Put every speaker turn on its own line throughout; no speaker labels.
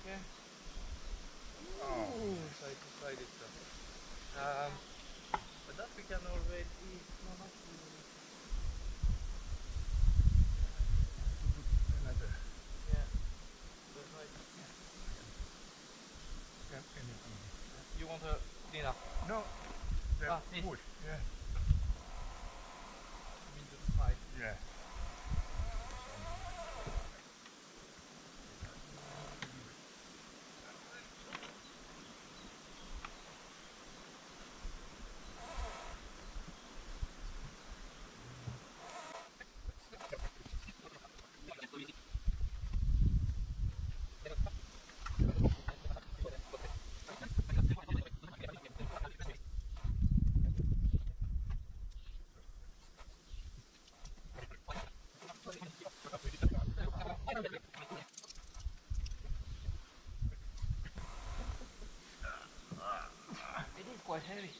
Okay.
Oh.
Side to side it's but that we can already. No, not really.
Another.
Yeah. That's right.
Anything.
You want to clean up?
No, the
This.
wood. Yeah.
You mean to the side?
Yeah.
It is quite heavy.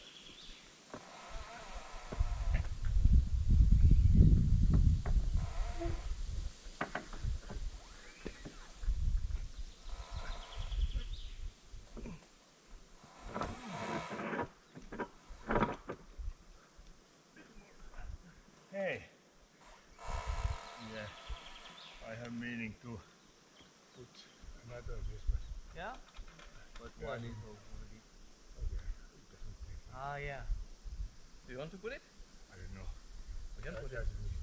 Hey. Yeah. I have meaning to put another this one.
Yeah? But
Yeah,
one is already.
Okay. It doesn't take.
Ah, yeah. Do you want to put it?
I don't know.
We can put it.
That's me.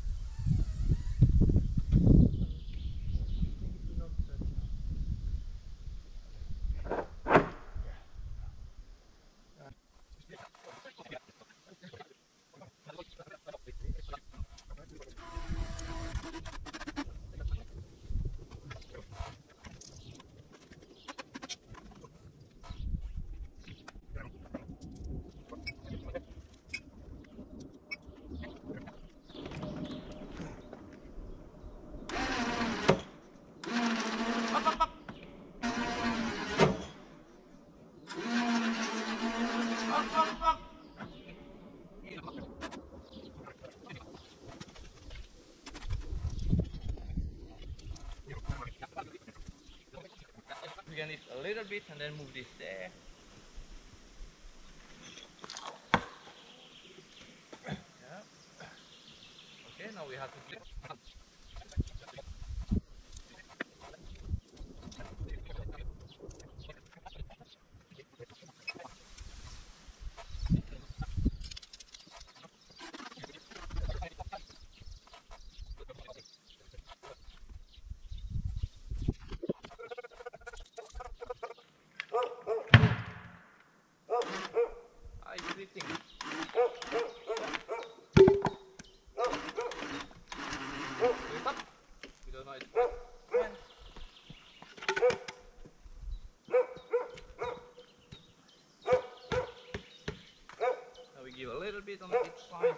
We can lift a little bit and then move this there. Yeah. Okay, now we have to flip. Ah, it's lifting. Lift up. We don't know it's quite fine. Now we give a little bit on each side.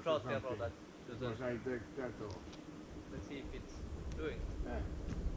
or
short arrow
something.
that doesn't.
Because I take that off.
Let's see if it's doing.
Yeah.